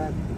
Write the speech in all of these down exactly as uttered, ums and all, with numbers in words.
زیاد دي.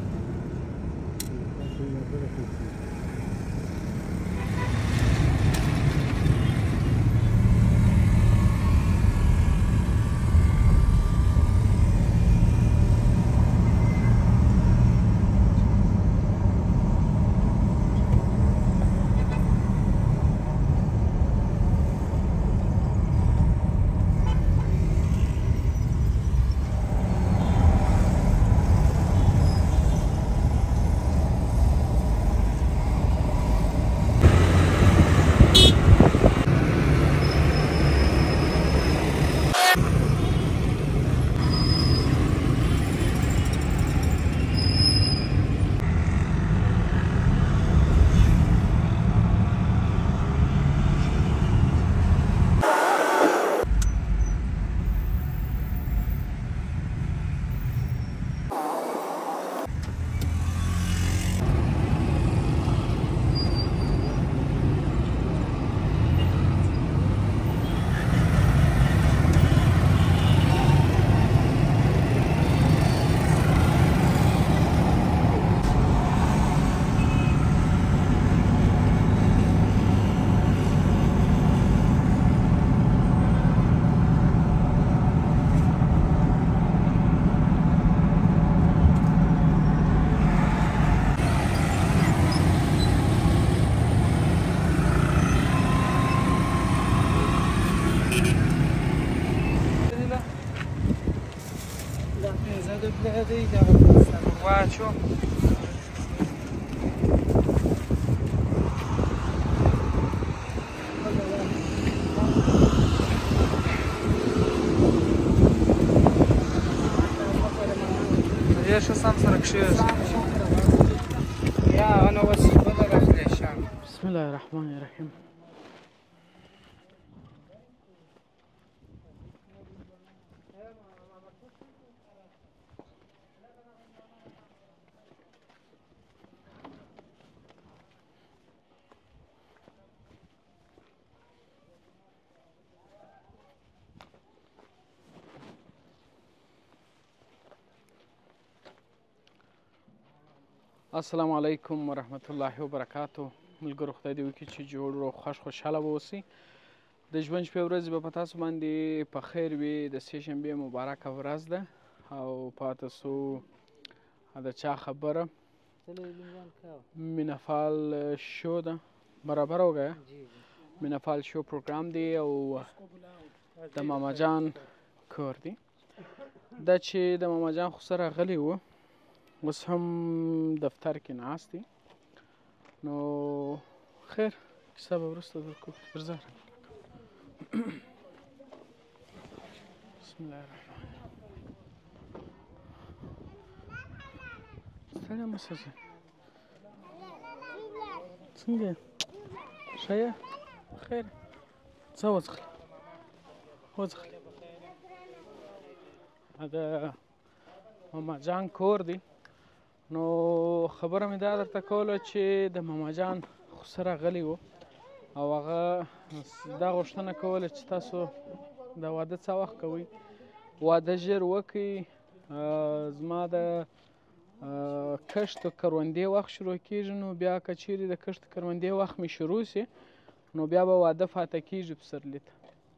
Guacho. Jeszcze sam سرکشیز. یا انا وسیله داره شام. بسم الله الرحمن الرحیم. السلام علیکم ورحمت الله وبرکاتو. ملګرو خدای دې وکړي چې جوړ او خوش خوشحاله به اوسئ. د ژوند شپې ورځې به په تاسو باندې په خیر وي. د سې شنبې مبارکه ورځ ده او پاته سو د چا خبره مینهفال شو ده. برابر وګیا مینهفال شو پروګرام دی او د ماما جان کور دی. دا چې د ماما جان خو سره غلی و، اوس هم دفتر کې ناست دی. نو خیر کیسه به وروسته درکو. پر ځای بسم الله الرحمن ستړی مه شه. څنګه ښه یې؟ خیر ځه وځغله وځغله. د ماما جان کور دی. نو خبره مې دا درته کوله چې د ماما جان خو سره غلی و او هغه دا غوښتنه کوله چې تاسو د واده څه وخت کوئ، واده ژر وکئ. زما د کښت او کروندې وخت شروع کېږي، نو بیا که چیرې د کښت کروندې وخت مې شروع سي نو بیا به واده فاته کېږي پسرلي ته.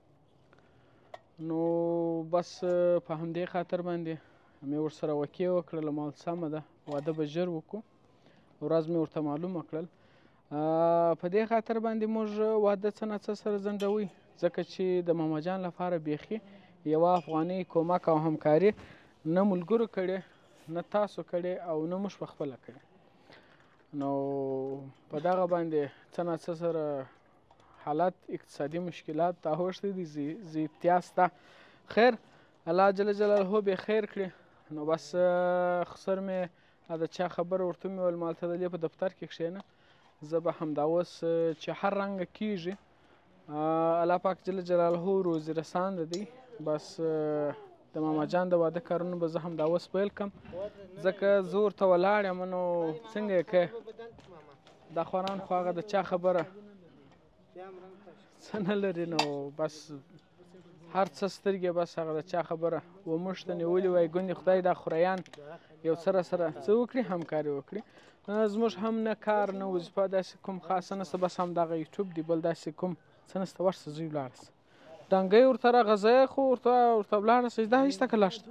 نو بس په همدې خاطر باندې مې ورسره وکې وکړله. ما ویل سمه ده واده به ژر وکړو. ورځ مې ورته معلومه کړل. په دې خاطر باندې موږ واده څه نه څه سره ځنډوئ، ځکه چې د ماما جان لپاره بیخي یوه افغانۍ کومک او همکاري نه ملګرو کړې، نه تاسو کړې او نه موږ پخپله کړې. نو په دغه باندې څه نه څه سره حالت اقتصادي مشکلات راوښتي دي، زیاتیا شته. خیر الله جل جلاله به خیر کړي. نو بس خسر مې د چا خبره ورته مې ویل مالته د دې په دفتر کې کښېنه، زه به همدا اوس چې هر رنګه کېږي الله پاک جل جلاله روزي رسانده دی. بس د ماما جان د واده کارونه به زه همدا اوس پیل کړم، ځکه زه ورته ولاړ یم. نو څنګه یې کوې؟ دا خواران خو هغه د چا خبره څه نه لري. نو بس هر څه سترګې بس هغه د چا خبره وموږ ته نیولې وای ګوندې خدای دا خوریان یو څه راسره څه وکړي همکاري وکړي زموږ هم نه کار نه وظیفه داسې کوم خاصه نشته بس همدغه یوټیوب دی بل داسې کوم څه نشته ورشه ځئ ولاړه سه ډنګۍ ورته راغځوې خو ورته ورته ولاړه سه دا هېڅ ته که لاشته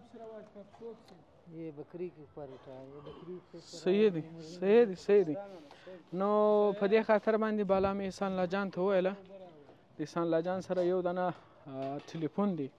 صحیح دی صحیح دی صحیح دی نو په دې خاطر باندې بالا مې احسان الله جان ته وویله د احسان الله جان سره یو دانه ټلیفون دی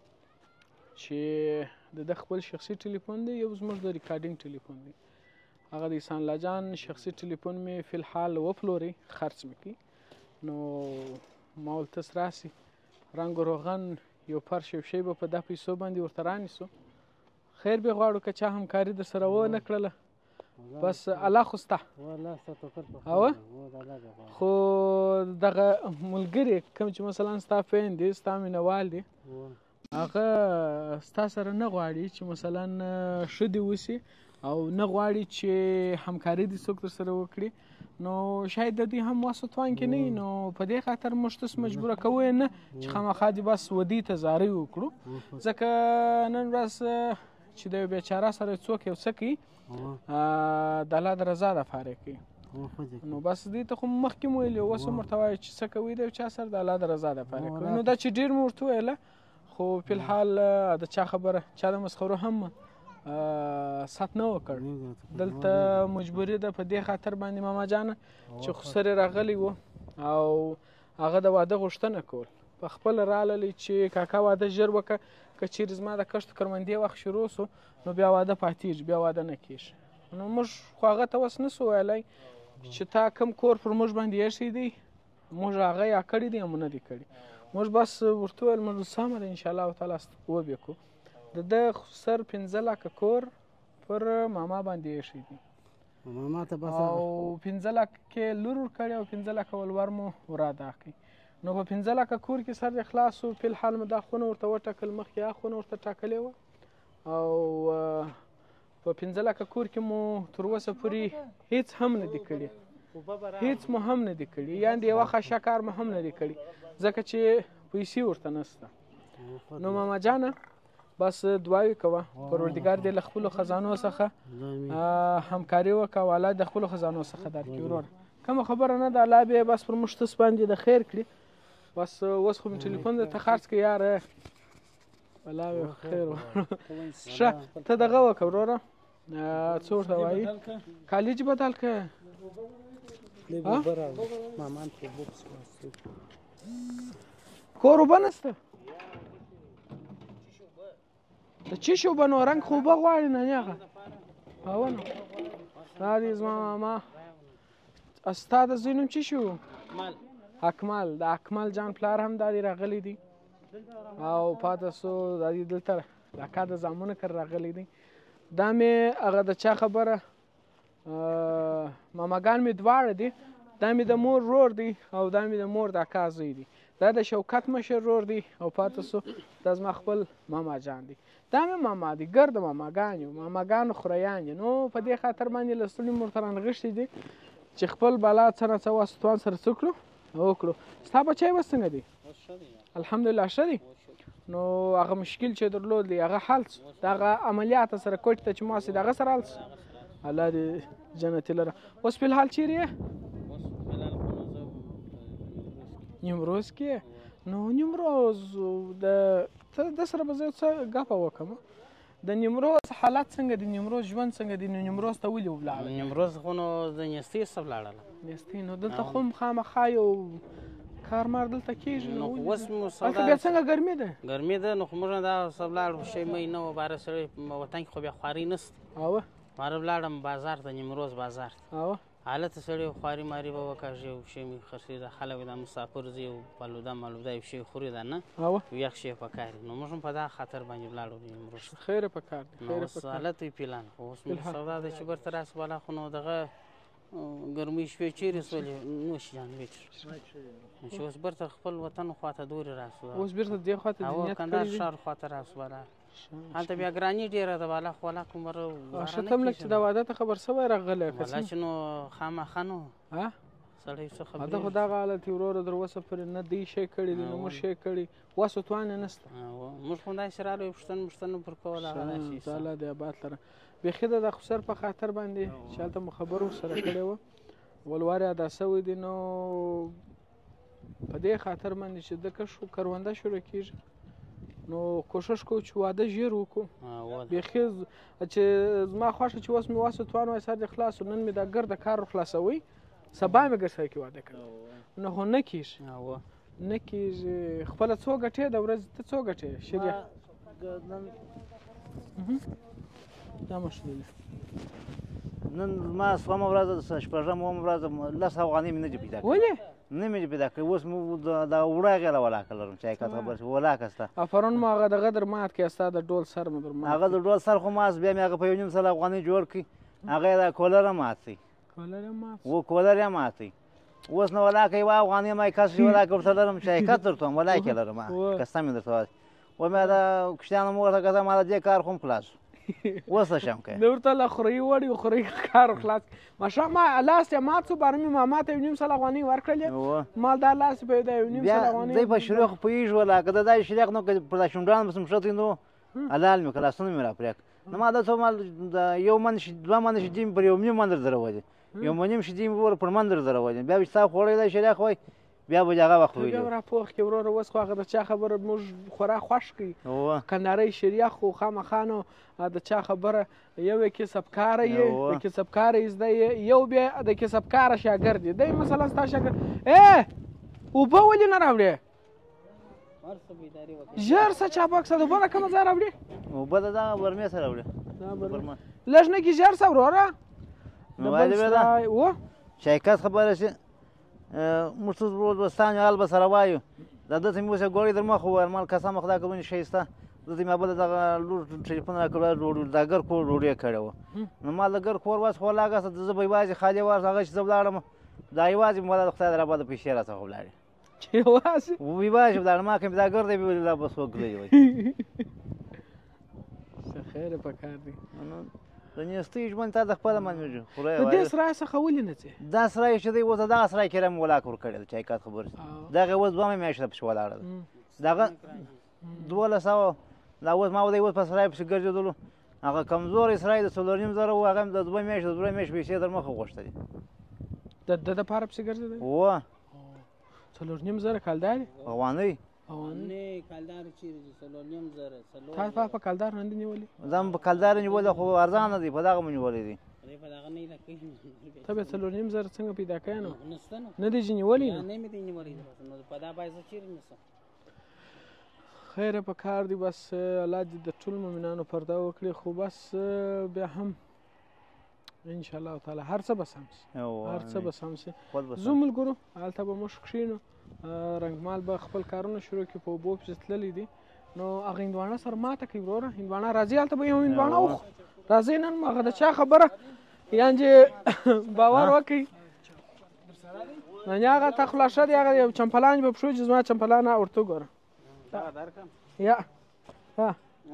چې د ده خپل شخصي ټلیفون دی یو زموږ د ریکارډینګ ټلیفون دی هغه د احسان الله جان شخصي ټلیفون مې فی الحال وپلورئ خرڅ مې کړي نو ما ول تاسو راسئ رنګ و روغن یو فرش یو شی به په دا پیسو باندې ورته رانیسو خیر به غواړو که چا همکاري در سره ونه کړله بس الله خو سته اوه خو دغه ملګري کوم چې مثلا ستا فین دی ستا مینهوال دی هغه ستا سره نه غواړي چې مثلا ښه دې وسي او نه غواړي چې همکاري دې څوک در سره وکړي نو شاید د دوی هم وس و توان کې نه وي نو په دې خاطر موږ تاسو مجبوره کوو یې نه چې خامخا دې بس ودې ته زارۍ وکړو ځکه نن ورځ چې د یو بیچاره سره څوک یو څه کوي د الله د رضا دپاره کوي نو بس دې ته خو مخکې مو ویلي اوس هم ورته وایو چې څه کوي د یو چا سره د الله د رضا دپاره کوي نو دا چې ډېر مو ورته وویله خو فی الحال د چا خبره چا د مسخرو هم سات نه وکړ دلته مجبوري ده په دې خاطر باندې ماما جانه چې خو سر یې راغلی و او هغه د واده غوښتنه کول په خپله راغللی چې کاکا واده ژر وکړه که چیرې زما د کښت کروندې وخت شروع سو نو بیا واده پاتېږي بیا واده نه کېږي نو موږ خو هغه ته اوس نسو ویلی چې تا کوم کور پر موږ باندې ایښی دی موږ هغه یا کړي دی یا مو نه دی کړي موږ بس ورته ویل موږ سمه ده انشاءالله تعالی وبې کړو د ده سر پنځه لکه کور پر ماما باندې ایښی دی او پنځه لکه کې لور ورکړی او پنځه لکه ولور مو ور ادا کړي نو په پنځه لکه کور کې سر یې خلاص و فی الحال مو دا خونه ورته وټاکل مخکې هغه خونه ورته ټاکلې وه او په پنځه لکه کور کې مو تر اوسه پورې هېڅ هم نه دي کړي هېڅ مو هم نه دي کړي یعنې یوه خشه کار مو هم نه دي کړي ځکه چې پیسې ورته نشته نو ماما جانه بس دعاوې کوه پروردګار دې له خپلو خزانو څخه همکاري وکړه او الله د خپلو خزانو څخه درکړي وروره کومه خبره نه ده الله به یې بس پر موږ تاسو باندې د خیر کړي بس اوس خو مې ټلیفون درته خرڅ کړه یاره الله به خیر وکړو ښه ته دغه وکړه وروره څه ورته وایي کالج بدل کړه کور اوبه نشته د چیشي اوبه نو رنګ خو اوبه غواړي نانیغه اوه نو دا دې زما ماما ستا د زوی نوم څه شي و اکمل د اکمل جان پلار هم دا دې راغلی دی او پاته سو دا دې دلته د اکا د زامنو کره راغلی دی دا مې هغه د چا خبره ماماګان مې دواړه دي دا مې د مور رور دی او دا مې د مور د اکا زوی دی دا د شوکت مشر رور دی او پاته سو دا زما خپل ماما جان دی دا مې ماما دی ګرده ماماګان یو ماماګانو خوریان یو نو په دې خاطر باندې له ستړي مور ته رانغښتي دي چې خپل بالا څه نه څه واسطوان سره څه کړو وکړو ستا بچی اوس څنګه دی الحمدلله ښه دی نو هغه مشکل چې درلود دی هغه حل څه د هغه عملیات سره کوټ ته چې ماسې د هغه سره حل څه الله دې جنتي لره اوس فی الحال چیرې یې نیمروز کې نو نیمروز د ته د سره به زه څه ګپه وکړم د نیمروز حالات څنګه دي نیمروز ژوند څنګه دی نو نیمروز ته ولې ولاړه نیمروز خو نو د نیستۍ څه ولاړله نیستۍ نو دلته خو هم خامخا یو کارمار دلته کېږي نو اوس مو هلته بیا څنګه ګرمي ده ګرمي ده نو خو موږ دا څه ولاړو شی می نه و باره سړی په وطن کې خو بیا خواري نشته اوه باره ولاړم بازار ته نیمروز بازار اوه هلته سړی خواري ماري به وکاږي یو شی مې خرڅوي دا خلک دا مسافر ځي یو پلوده ملوده یو شی خوري دا نه اوه یخ شی په کار نو موږ هم په دا خطر باندې ولاړو نیمروز خیره په کار دی نو اوس حالت وي پلان خو اوس مو سودا ده چې برته راسه بالا خو نو دغه ګرمۍ شپې چیرې سولې نوش جان ویچ چې اوس برته خپل وطن خواته دورې راسو اوس بیرته دې خواته دې نیت کړی کندهار ښار خواته راسو بالا هلته بیا ګراني ډېره ده بالا خو ولاک عمر ښه ته هم لږ چې د واده ته خبر سوی راغلی والا چې نو خامخا نو سړی څه ده خو خبرېږي دغه حالت یې وروره تر اوسه پورې نه دی شی کړی دی نه موږ شی کړي وس و توان یې نشته موږ خو همداسې راغلو پوښتنه پوښتنه پر کول هغه داسې تعالی دې آباد لره بیخي د خسر په خاطر باندې چې هلته مو خبره ورسره کړې وه ولوار یې ادا سوی دی نو په دې خاطر باندې چې ده که شو کرونده شروع کېږي نو کوشش کوو چې واده ژر وکړو بیخي چې زما خوښه چې اوس مې وس توان وای سر دې خلاص نن مې دا ګرده کار خلاصوئ سبا مې ګر سره کې واده کوي نو خو نه کېږي نه کېږي خپله څو ګټې د ورځې ته څو ګټې شریع دا مشکل نن زما څومه ورځ شپږمه اومه ورځ لس افغانۍ مې نه دي پیدا کړې ولې نه مې پیدا کړې اوس مې دا وړه غېله ولاکه لرم چې حقیقت خبره شي ولاکه سته افرون مو هغه دغه در مات کړې ستا د ډول سر مو در مات هغه د ډول سر خو ماس بیا مې هغه په یو نیم سل افغانۍ جوړ کړي هغه یې دا کولر هم مات کړي کولر یې مات و کولر یې مات کړي اوس نو ولاکه یوه افغانۍ ما کس ولاکه ورته لرم چې حقیقت درته وایم ولاکه یې لرم قسم مې درته وایم و مې دا کوچنیانو مو ورته کتل ما د دې کار خو هم خلاص اوس څه شم کوې د ورته له خورۍ وړي خورۍ کار خلاص ماشاء ما لاس یې مات شو باره مې ما ماته یو نیم سل افغانۍ ورکړلې ما دا لاس په دا یو نیم سل افغانۍ دی په شریخ پوهېږي ولاکه د دا شریخ نو که پر دا شونډان بس مښتی نو حلال مې کړه لاسونه مې راپرېک نو ما دا څه مال یو من دوه منه شیدې مې پر یو نیم من در درولې یو منیم شیدې مې ور پر من در درولې بیا چې تا خوړی دی شریخ وای بیا به هغه وخت ویلې بیا راپوخ کې وروره اوس خو هغه د چا خبره موږ خورا خوښ کړي کنارۍ شریخ خو خامخا نو د چا خبره یو یې کسبکاره یې د کسبکاره یې زده یې یو بیا د کسبکاره شاګرد یې دی مثلا ستا شاګرد ای اوبه ولې نه راوړې ژر څه چابک څه د اوبه د کومه ځای راوړې اوبه د دغه برمې سره راوړې لږ نه کې ژر څه وروره نو وایي بیا دا چې حقیقت خبره شي موږ څه دوستان یو حال به سره وایو دا دته مې اوس یو ګوړی در مخ وویل مال قسم خدا که ونې ښایسته دته مې بله دغه لور ټلیفون راکړ دا ګر کور ډوډۍ کړې وه نو ما د ګر کور واس خو لاګه زه به یوازې خالي وار هغه چې زه ولاړم دا یوازې مې د خدای د راباده پیسې راڅخه ولاړې یوازې یوازې ولاړم ما که مې دا ګر دی مې دا بس وګرځي وای څه خیره په کار دی د نیستۍ ژوند تا د خپله منېږي د دې سرای څخه ولې نه ځې دا سرای چې دی اوس دغه سرای کې مې ولاکه ورکړې ده چې حقیقت خبره شي دغه اوس دوه میاشتې پسې ولاړه ده دغه دولس سوه دا اوس ما ودی اوس په سرای پسې ګرځېدلو هغه کمزوری سرای د څلور نیم زره و هغه مې د دوه میاشتې د درې میاشتې پیسې در مخه غوښتلې د ده دپاره پسې ګرځېدلی وه څلور نیم زره کلدار افغانۍ نه کلدار چیرې دي څلور نیم زره تا په کلدار نه دي نیولي دا مې په کلدار نیولې خو ارزانه دي په دغه مې نیولې دي په دغه نه ده کوي ته بیا څلور نیم زره څنګه پیدا کوې نو نه دي چې نیولي نه مې دي نیولي نو په دا باید زه چیرې نیسم خیره په کار دی بس الله دې د ټولو مؤمنانو پرده وکړي خو بس بیا هم انشاءالله تعالی هر څه به سم شي هر څه به سم شي زه ملګرو هلته به موږ کښېنو رنګمال به خپل کارونه شروع کړي په اوبو پسې تللی دي نو هغه هندواڼه سره ماته کوي وروره هندواڼه راځي هلته به یو هندواڼه وخورو راځئ نن هغه د چا خبره یعنې چې باور وکړئ یعنې هغه تا خلاصه دی هغه یو چمپلان به پښو چې زما چمپلانه ورته وګوره یا ها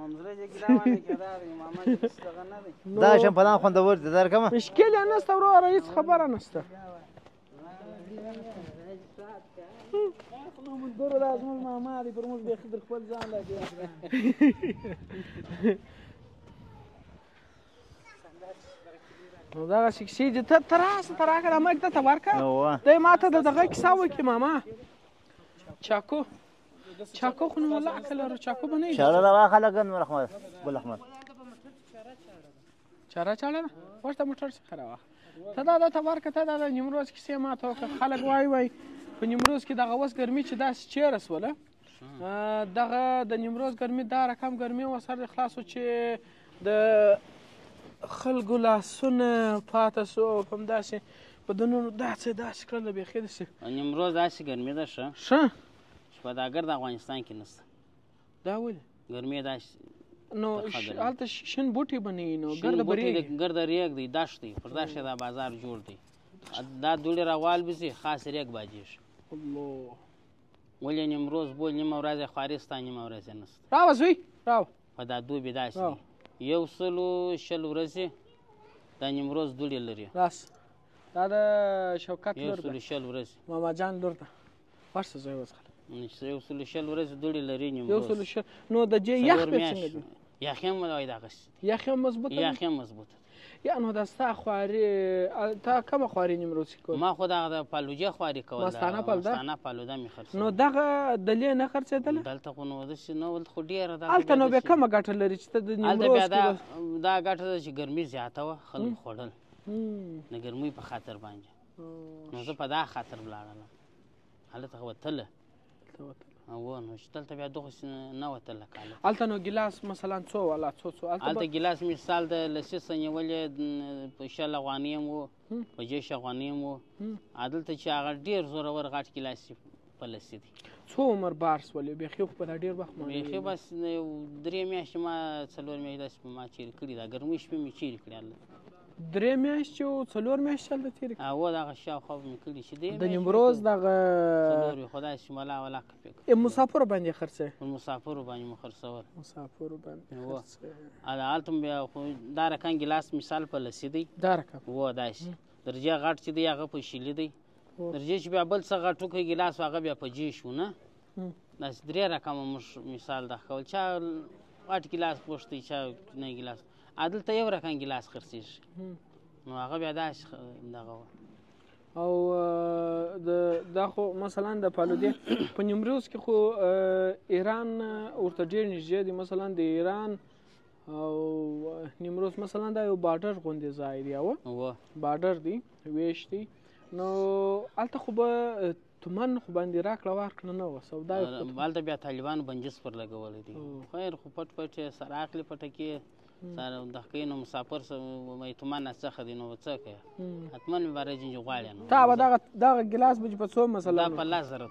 دا شمپلان خوندور دی درکمه مشکل یې نشته وروره هېڅ خبره نشته ملګرو دا زموږ ماما دی پر موږ بیخي در خپل ځان لګیا نو دغسې کیسې دي ته ته راسه ته راکړه مک ده ته ورکړه دی ما ته د دغه کیسه وکړي ماما چاکو چاکو خو نو ولاکه لرو چاکو به نه وي چاړه راواخه لږه نور احمد ګل احمد چاره چاړه ده ورته موټر څخه راواخه ته دا درته ورکړه ته دا د نیمروز کیسې ما ته وکړه خلک وایي وایي په نیمروز کې دغه اوس ګرمي چې داسې چیره سوله دغه د نیمروز ګرمي دا رقم ګرمي و سر خلاص و چې د خلکو لاسونه پاته سو په همداسې بدنونو داسې داسې کړل بیخي داسې نیمروز داسې ګرمي ده ښه ښه چې په دا ګرد افغانستان کې نشته دا ولې ګرمي داسې نو هلته شین بوټي به نه وي نو ګرده به ریږي ګرده ریګ دی دښت دی پر دښت دا بازار جوړ دی دا دوړې راوالبځي خاص ریګ باجېږي الله ولې نیمروز بول نیمه ورځ یې خواري ستا نیمه ورځ یې نشته راوه زوی راوه په دا دوبي داسې یو سلو شل ورځې دا نیمروز دوړې لري راس دا د شوکت یو لور سلو ده شل ورځې ماما جان لور ده ورشه زوی وڅښله یو سلو شل ورځې دوړې لري یو نیمروز سلو شل نو د جې یخ به څنګه دي یخ هم وایي دغسې یخ هم مضبوطه ده یخ هم مضبوطه یا نو دا ستا خواري تا کومه خواري نیمروز کې کول ما خو دغه د پالوجه خواري کول مستانه پالوده مستانه پالوده مې خرڅول نو دغه دلې نه خرڅېدله دلته خو نو داسې نه ولته خو ډېره هلته نو بیا کومه ګټه لري چې ته د نیمروز بیا دا کې دا ګټه ده چې ګرمي زیاته وه خلکو خوړل د ګرمۍ په خاطر باندې نو زه په دا خاطر ولاړلم هلته خو وتله و نو چې دلته بیا دغسې نه وتله کاله هلته نو ګیلاس مثلا څو والا څو څو هلته ګیلاس مثال د لسیسه نیولې په شل افغانۍ هم و په جیش افغانۍ هم و دلته چې هغه ډېر زورور غټ ګیلاس په لسي دي څو عمر بار سولې بیخي خو په دا ډېر وخت بیخي بس درې میاشتې ما څلور میاشتې داسې په ما چیرې کړي دا ګرمۍ شپې مې چیرې کړي هلته درې میاشتې او څلور میاشتې هلته تېرې کړې او دغه شاوخوا به مې کړي چې د نیمروز دغه څلور وي خو داسې ملا ولا کپې کړ مسافرو باندې خرڅوې په مسافرو باندې مې خرڅول مسافرو باندې خرڅوې هلته بیا خو دا رقم ګیلاس مثال په لسي دی دا رقم و داسې درجه غټ چې دی هغه په شیلي دی درجه چې بیا بل څه غټوکی ګیلاس هغه بیا په جیش و نه داسې درې رقمه موږ مثال دغه کول چا غټ ګیلاس غوښتی چا کوچنی ګیلاس دلته یو رقم ګیلاس خرڅېږي نو هغه بیا داسې دغه وه او دا خو مثلا د پالودې په نیمروز کې خو ایران ورته ډېر نږدې دي مثلا د ایران او نیمروز مثلا دا یو بارډر غوندې ځای دی او بارډر دی ویش دی نو هلته خو به تومن خو باندې راکړه ورکړه نه وه سودا هلته بیا طالبانو بنجس پر لګولی دی خیر خو پټ پټ یې سره اخلي پټکې سره دغه کوي نو مسافر وایي تومن نه څخه دی نو څه کوې حتما مې به رجینج غواړې نو تا به دغه دغه ګیلاس به چې په څو مثلا دا په لس زره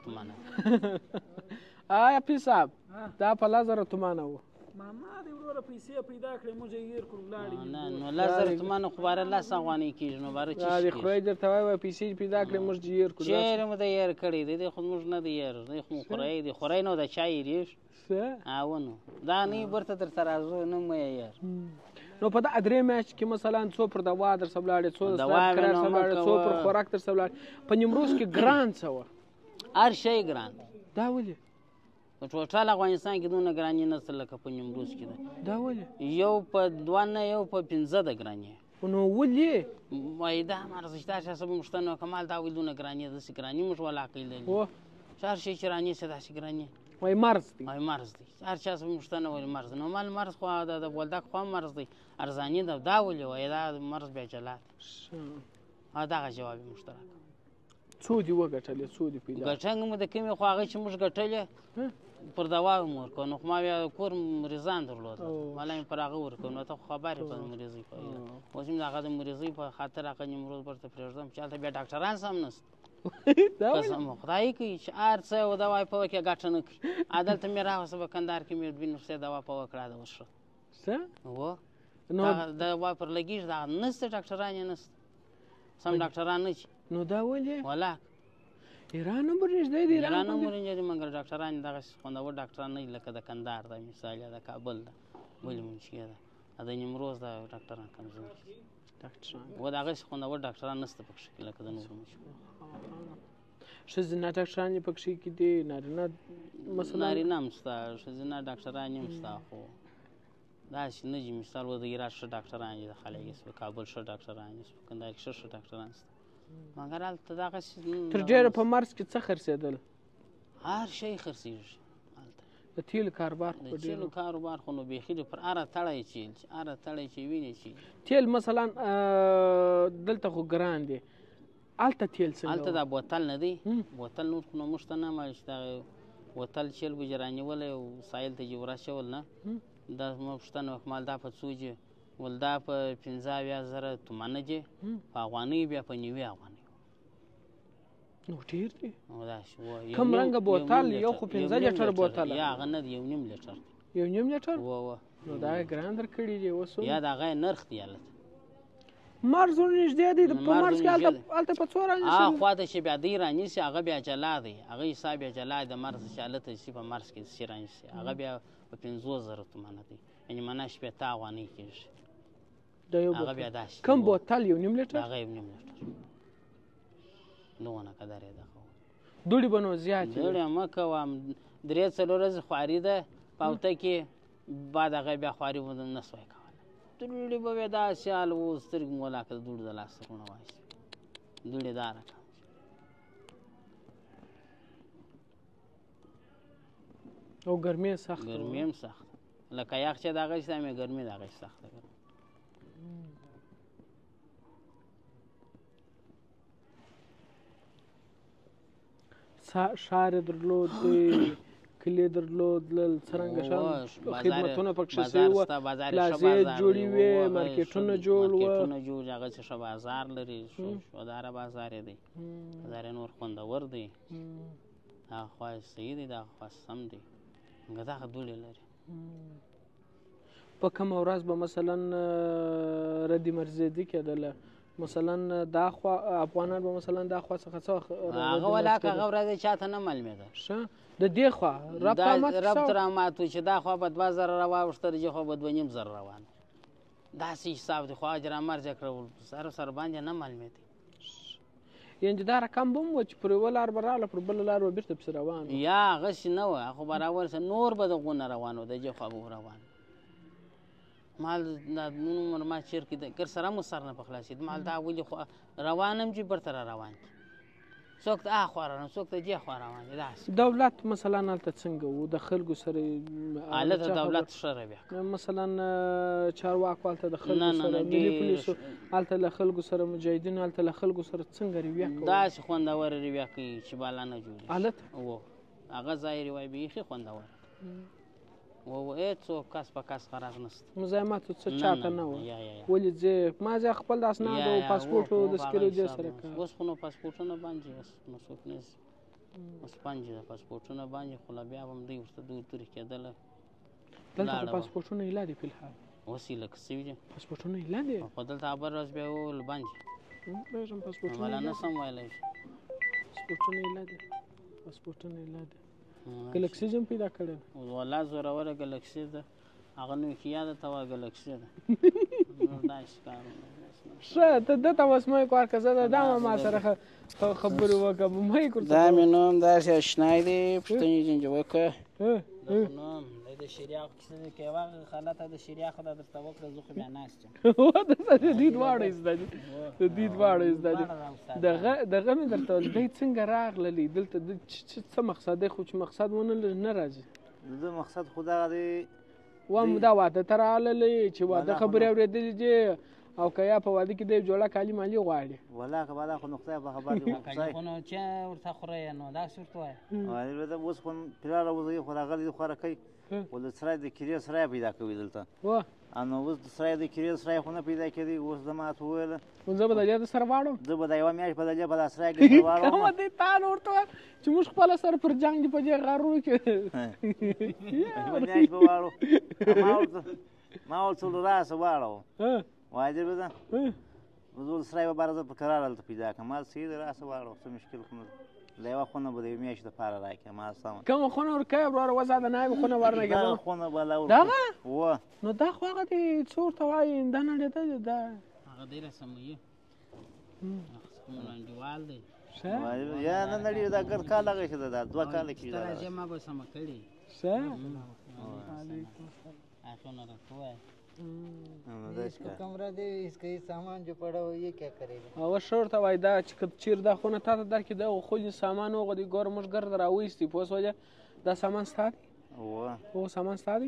تومنه آیا پي صاحب دا په لس زره تومنه و ماما دې وروره پیسې پیدا کړې موږ یې هېر کړو ولاړې نه نو لس زره تومنه خو باره لس افغانۍ کېږي نو باره څه دا دې خدای درته وایي پیسې پیدا کړې موږ یې هېر کړو چېرې مو د هېر کړی دی دی خو موږ نه دی هېر دی خو مو خوری دی خوری نه د چا هېرېږي او نو دا نه برته درته راځو نه مو یې هېر نو په دا درې میاشتې کې مثلا څو پر دوا درسه ولاړې څو د سلاب کرار سره ولاړې څو پر خوراک درسه ولاړې په نیمروز کې ګران څه وه هر شی ګران دا ولې په ټوټل افغانستان کې دونه ګراني نشته لکه په نیمروز کې ده دا ولې یو په دوه نه یو په پنځه ده ګراني نو ولې وایي دا مرزش دا چې سبب مشتنه کمال دا وایي دونه ګراني داسې ګراني موږ ولاقی لري هر شی چې رانیسي داسې ګراني وایي مرز دی وایي مرز دی هر چا سبب مشتنه وایي مرز نو مال مرز خو د بولدک خو مرز دی ارزاني ده دا ولې وایي دا مرز بیا جلا دی دغه جواب مشترک څو دي وګټلې څو دي پیدا ګټنګ مو د کومې خو هغه چې موږ ګټلې پر دوا مې ورکړو نو خو ما بیا کور مریضان درلوده مالا مې پر هغه ورکړو نو ته خو خبر یې په مریضۍ په اوس مې د هغه د مریضۍ په خاطر هغه نیمروز برته پرېږدم چې هلته بیا ډاکټران سم نشته قسم خدای کوي چې هر څه و دوا یې په وکړې ګټه نه کوي دلته مې راوسته په کندهار کې مې بین روسیې دوا په وکړه ده وشوه څه و دوا پر لګېږي دغه نشته ډاکټران یې نشته سم ډاکټران نه چې نو دا ولې ولا ایران هم ورنږدې دی ایران هم ورنږدې دي مګر ډاکټران دغسې خوندور ډاکټران نه دي لکه د کندهار ده مثال یا د کابل ده بلې منشیه ده د نیمروز ده ډاکټران کمزوري دي ډاکټران و د هغسې خوندور ډاکټران نشته په کښې لکه د نورو منشیو ښځینه ډاکټران یې په کښې کې دي نارینه مثلا نارینه هم شته ښځینه ډاکټران هم شته خو داسې نه دي مثال و د هرات ښه ډاکټران دي د خلک یې په کابل ښه ډاکټران دي په کندهار کې ښه ښه ډاکټران شته مګر هلته دغسې تر ډېره په مرز کې څه خرڅېدل هر شی خرڅېږي هلته د تیلو کاروبار د تیلو کاروبار خو نو بیخي دی پر هره تړی چیل چې هره تړی چې وینې چیل تیل مثلا دلته خو ګران دی هلته تیل څنګه هلته دا بوتل نه دی بوتل نور خو نو موږ ته نه مایي چې دغه بوتل چیل به یې رانیولی او سایل ته یې ورسول نه دا زما پوښتنه وکړه مال دا په څو جې ول دا په پنځه اویا زره تومنه دي په افغانۍ بیا په نوي افغانۍ نو ډېر دی داسې وایي کوم رنګه بوتل یو خو پنځه لیټر بوتل یا هغه نه دی یو نیم لیټر دی یو نیم لیټر و و نو دا یې ګران درکړي دي اوس یا د هغه یې نرخ دی هلته مرز ورنږدې دی په مرز کې هلته په څو رانیسي خوا ته چې بیا دی رانیسي هغه بیا جلا دی هغه حساب بیا جلا دی د مرز چې هلته شي په مرز کې شي رانیسي هغه بیا په پنځوس زره تومنه دی یعنې معنا شپېته افغانۍ کېږي هغه بیا داسې کوم بوتل یو نیم لیټر هغه یو نیم لیټر دغونه قدر یې دغه دوړې به نو زیاتې وي دوړې مه کوه درې څلور ورځې خواري ده په هفته کې بعد هغه بیا خواري به نه سوای کولی دوړې به وې داسې حال و سترګې مو ولاکه د دوړو د لاس سرونه وایستې دوړې دا رقم او ګرمي سخته ګرمي هم سخته لکه یخ چې د هغه شته همې ګرمي د هغه سخته ښار یې درلود کلي درلود څرنګه خدمتونه پکښې سوي وه پلازې جوړې وې مارکېټونه جوړ وه مارکېټونه جوړ هغه چې ښه بازار لري شوداره بازار یې دی بازار یې نور خوندور دی هغه خوا یې صحیح دی دغه خوا سم دی که دغه دوړې لري په کومه ورځ به مثلا ردي مرزېدي کېدله مثلا دا خوا افغانان به مثلا دا خوا څخه څه هغه ولاکه هغه ورځ چاته نه معلومېده ښه د دې خوا ربط رامات و چې دا خوا به دوه زره راواوښته د دې خوا به دوه نیم زره روان داسې حساب دی خو اجر مرجه کړل سر سر باندې نه معلومېدی یعنې دا رقم به هم وه چې پر یوه لار به راغله پر بله لار به بېرته پسې روان یا هغسې نه وه خو به راورسه نور به دغونه روان و د دې خوا به روان مال نن عمر ما چیر کې ګر سره مو سر نه په خلاصېد مال دا ولې خو روان هم چې برته را روان دي څوک د آ خوا روان څوک د دې خوا روان دي داسې دولت مثلا هلته څنګه و د خلکو سره هلته دولت ښه رویه مثلا چارواکو هلته د خلکو سره ملي پولیسو هلته له خلکو سره مجاهدینو هلته له خلکو سره څنګه رویه کوي داسې خوندوره رویه کوي چې بالا نه جوړېږي هلته و هغه ځای روایي بیخي خوندوره و هېڅوک کس په کس غرض نشته مزاحمت څه چاته نه وه ولې ځې ما زه خپل د اسناد او پاسپورټ او د سکرو دې سره کار اوس خو نو پاسپورټونه باندې اوس نو څوک نه ځي اوس پنجې د پاسپورټونه باندې خو لا بیا به هم دوی ورته دور دورې کېدله دلته خو پاسپورټونه ایله دي فلحال اوس یې لکه سوي دي پاسپورټونه ایله دي خو دلته بل ورځ بیا وویل بند پوهېږم پاسپورټونه مله نه سم ویلی شي پاسپورټونه ایله دي پاسپورټونه ایله دي ګلکسي هم پیدا کړی والله زوروره ګلکسي ده هغه نوکیا ده ته وایه ګلکسي ده نور داسې کارونه ښه ته دته اوس مه یې کار که زه دا ما ما سره خبرې وکړه مه یې کړو دا مې نوم داسې اشنای دی پوښتنې جنجه وکړه نوم دی د شریاخو کیسه دی که یوه خاله ته د شریاخو دا درته وکړه زه خو بیا ناست یم د دې دواړه زده دي د دې دواړه زده دي دغه مې درته ویل دی څنګه راغللي دلته څه مقصد دی خو چې مقصد ونه لري نه راځي د مقصد خو دغه دی وام دا واده ته راغللی چې واده خبرې اورېدلې دي او که یا په واده کې دی جوړه کالي مالي غواړي والله که بالا خو نو خدای په خبر دی خو نو چې ورته خورئ نو داسې ورته وایه اوس خو پلار راوځي خو راغلی دی خواره کوي خو د سرای د کرې سرای پیدا کوي دلته نو اوس د سرای د کرې سرای خو نه پیدا کېدی اوس زه ماته وویله زه به د دې سره واړم زه به د یوه میاشت په د دې په دا سرای کې واړم کومه دی تا نو ورته وایه چې موږ خپله سره پر جنګ دي په دې غارو کې یوه میاشت به واړو ما ورته ویل راسه واړو واجب ده وزول سرای به بار زه په کرار هلته پیدا کړم ما صحیح ده راسه واړو څه مشکل خو نه ده له یوه خونه به د یوې میاشتې دپاره راکړې ما سمه کومه خونه ورکوې وروره وضع د نایبه خونه ورنه دغه خونه به لا دغه وه نو دا خو هغه دی څه ورته وایي دا نړېدلې ده هغه دی رسموي کوم انډیوال دی یا نه نړېږي دا ګرد کال هغه چې ده دا دوه کاله کېږي ته راځې ما به سمه کړې ښه आँखों रखो है इसको कमरा दे इसका ये सामान जो पड़ा हो ये क्या करेगा او شور ته وای دا چې چیر دا خونه تا ته درکې دا خو سامان او غدي ګور موږ ګرد راوېستي پوس وجه دا سامان ستاد او او سامان ستاد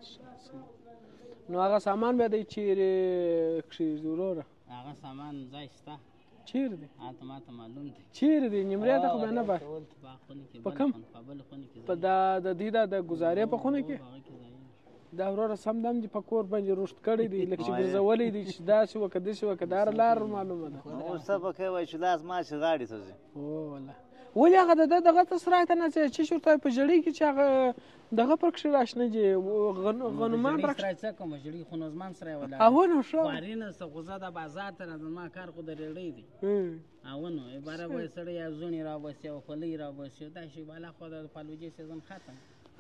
نو هغه سامان به دی چیر کښې ضروره هغه سامان ځای شته چیر دی اته ما ته معلوم دی چیر دی نمرې ته خو به نه به په کوم په دا د دې دا د ګزارې په خونه کې دا وروره سم دم دي په کور باندې رشد کړی دی لکه چې ګرځولی دی چې داسې وکړه داسې وکړه دا لار معلومه ده اوس څه به کوې وایي چې لاس ماشي غاړې ته ځي او والله ولې هغه د ده دغه ته سرای ته نه ځي چې شورته په ژړۍ کې چې هغه دغه پر کښې راشنه دي غنمان پر سرای څه کومه ژړۍ خو نو زمان سرای ولاړ او نو ښه خواري نشته خو زه د بازار ته راځم زما کار خو د ریړۍ دی او نو عباره به سړی یا زونې راباسي او خولۍ راباسي دا شي بالا خو د فالوجې سیزن ختم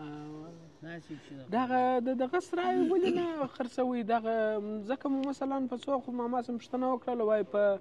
دغه دغه سرای ولې نه خرڅوي دغه ځکه مو مثلا په څو خو ما ما سم پوښتنه وکړله وایي په